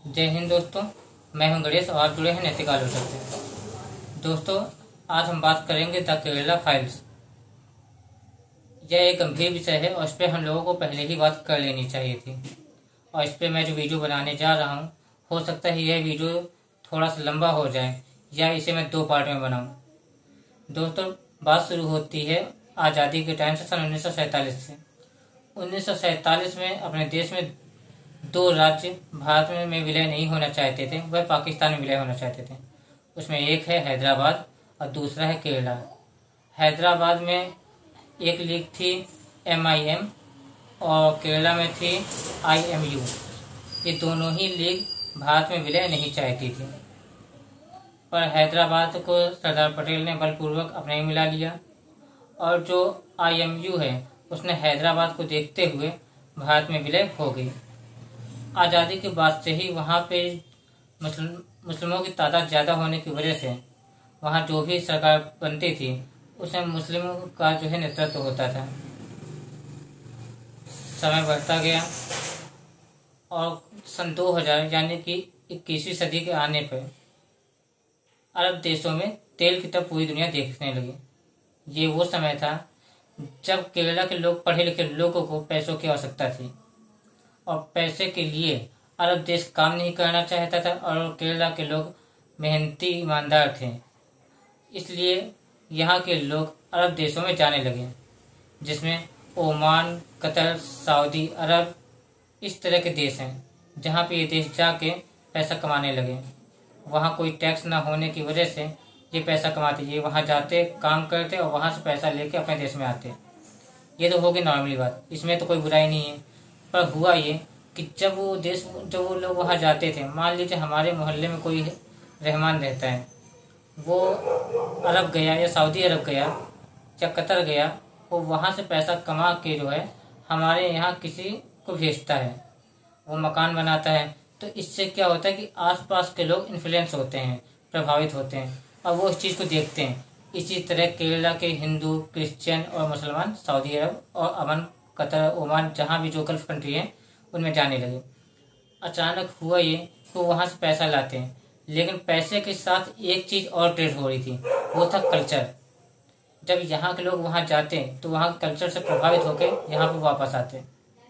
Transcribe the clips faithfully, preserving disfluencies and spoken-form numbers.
जय हिंद दोस्तों, मैं हूं गणेश और आप जुड़े हैं नैतिक आलोचक से। दोस्तों, आज हम बात करेंगे द केरला फाइल्स। यह एक गंभीर विषय है और इस पर हम लोगों को पहले ही बात कर लेनी चाहिए थी। और इस पर मैं जो वीडियो बनाने जा रहा हूं, हो सकता है यह वीडियो थोड़ा सा लंबा हो जाए या इसे मैं दो पार्ट में बनाऊं। दोस्तों, बात शुरू होती है आज़ादी के टाइम से, सन उन्नीस सौ सैंतालीस से। उन्नीस सौ सैंतालीस में अपने देश में दो राज्य भारत में, में विलय नहीं होना चाहते थे, वह पाकिस्तान में विलय होना चाहते थे। उसमें एक है हैदराबाद और दूसरा है केरला। हैदराबाद में एक लीग थी एम आई एम और केरला में थी आई एम यू। ये दोनों ही लीग भारत में विलय नहीं चाहती थी, पर हैदराबाद को सरदार पटेल ने बलपूर्वक अपने में मिला लिया और जो आई एम यू है उसने हैदराबाद को देखते हुए भारत में विलय हो गई। आज़ादी के बाद से ही वहाँ पे मुस्लिम मुस्लिमों की तादाद ज़्यादा होने की वजह से वहाँ जो भी सरकार बनती थी उसमें मुस्लिमों का जो है नेतृत्व होता था। समय बढ़ता गया और सन दो हज़ार यानी कि इक्कीसवीं सदी के आने पर अरब देशों में तेल की तब पूरी दुनिया देखने लगी। ये वो समय था जब केरला के लोग, पढ़े लिखे लोगों को पैसों की आवश्यकता थी और पैसे के लिए अरब देश काम नहीं करना चाहता था और केरला के लोग मेहनती ईमानदार थे। इसलिए यहाँ के लोग अरब देशों में जाने लगे, जिसमें ओमान, कतर, सऊदी अरब इस तरह के देश हैं जहाँ पे ये देश जाके पैसा कमाने लगे। वहाँ कोई टैक्स ना होने की वजह से ये पैसा कमाते, ये वहाँ जाते, काम करते और वहाँ से पैसा लेके अपने देश में आते। ये तो होगी नॉर्मली बात, इसमें तो कोई बुराई नहीं है। पर हुआ ये कि जब वो देश जब वो लोग वहाँ जाते थे, मान लीजिए हमारे मोहल्ले में कोई रहमान रहता है, वो अरब गया या सऊदी अरब गया या कतर गया, वो वहाँ से पैसा कमा के जो है हमारे यहाँ किसी को भेजता है, वो मकान बनाता है। तो इससे क्या होता है कि आसपास के लोग इन्फ्लुएंस होते हैं, प्रभावित होते हैं और वो इस चीज़ को देखते हैं। इसी तरह केरला के हिंदू, क्रिश्चियन और मुसलमान सऊदी अरब और अमन, कतर, ओमान, जहाँ भी जो गल्फ कंट्री है उनमें जाने लगे। अचानक हुआ ये तो वहाँ से पैसा लाते हैं, लेकिन पैसे के साथ एक चीज़ और ट्रेड हो रही थी, वो था कल्चर। जब यहाँ के लोग वहाँ जाते तो वहाँ के कल्चर से प्रभावित होकर यहाँ पर वापस आते।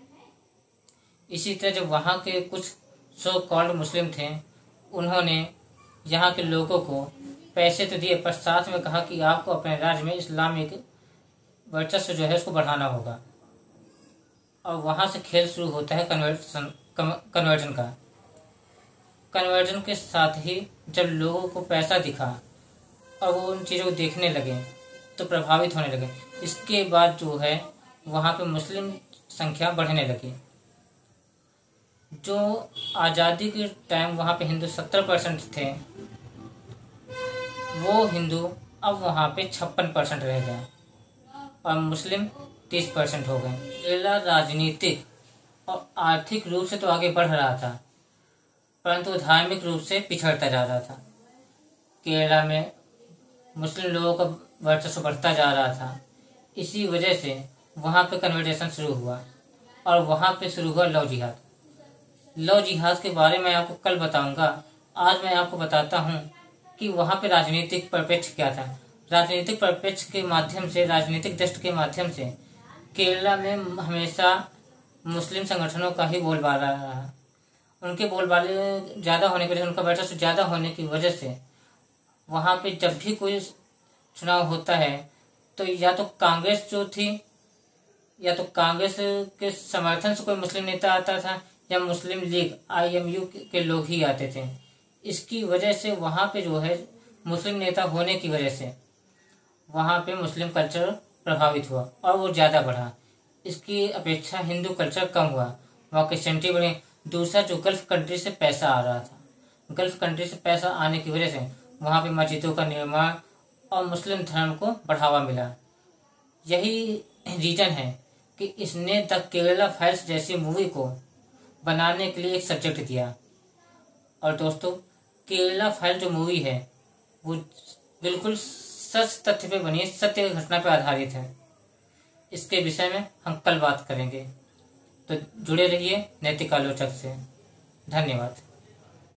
इसी तरह जब वहाँ के कुछ सो कॉल्ड मुस्लिम थे, उन्होंने यहाँ के लोगों को पैसे तो दिए, पर साथ में कहा कि आपको अपने राज्य में इस्लामिक वर्चस्व जो है उसको बढ़ाना होगा। और वहाँ से खेल शुरू होता है कन्वर्सन कन्वर्जन का। कन्वर्जन के साथ ही जब लोगों को पैसा दिखा और वो उन चीज़ों को देखने लगे तो प्रभावित होने लगे। इसके बाद जो है वहाँ पे मुस्लिम संख्या बढ़ने लगी। जो आज़ादी के टाइम वहाँ पे हिंदू सत्तर परसेंट थे, वो हिंदू अब वहाँ पे छप्पन परसेंट रह गए और मुस्लिम तीस परसेंट हो गए। केरला राजनीतिक और आर्थिक रूप से तो आगे बढ़ रहा था, परंतु धार्मिक रूप से पिछड़ता जा रहा था। केरला में मुस्लिम लोगों का वर्चस्व बढ़ता जा रहा था। इसी वजह से वहाँ पे कन्वर्जेशन शुरू हुआ और वहाँ पे शुरू हुआ लव जिहाद। लव जिहाद के बारे में आपको कल बताऊंगा। आज मैं आपको बताता हूँ कि वहाँ पे राजनीतिक परिप्रेक्ष्य क्या था। राजनीतिक परिप्रेक्ष्य के माध्यम से, राजनीतिक दृष्टि के माध्यम से केरला में हमेशा मुस्लिम संगठनों का ही बोलबाला रहा। उनके बोलबाले ज़्यादा होने की वजह से, उनका वर्चस्व ज़्यादा होने की वजह से वहाँ पे जब भी कोई चुनाव होता है तो या तो कांग्रेस जो थी, या तो कांग्रेस के समर्थन से कोई मुस्लिम नेता आता था या Muslim League I M U के लोग ही आते थे। इसकी वजह से वहाँ पे जो है मुस्लिम नेता होने की वजह से वहाँ पे मुस्लिम कल्चर प्रभावित हुआ और वो ज़्यादा बढ़ा। इसकी अपेक्षा हिंदू कल्चर कम हुआ, वहाँ क्रिश्चियनिटी बढ़ी। दूसरा, जो गल्फ कंट्री से पैसा आ रहा था, गल्फ कंट्री से पैसा आने की वजह से वहाँ पे मस्जिदों का निर्माण और मुस्लिम धर्म को बढ़ावा मिला। यही रीजन है कि इसने द केरला फाइल्स जैसी मूवी को बनाने के लिए एक सब्जेक्ट दिया। और दोस्तों, केरला फाइल जो मूवी है वो बिल्कुल सच तथ्य पे बनी है, सत्य घटना पे आधारित है। इसके विषय में हम कल बात करेंगे, तो जुड़े रहिए नैतिक आलोचक से। धन्यवाद।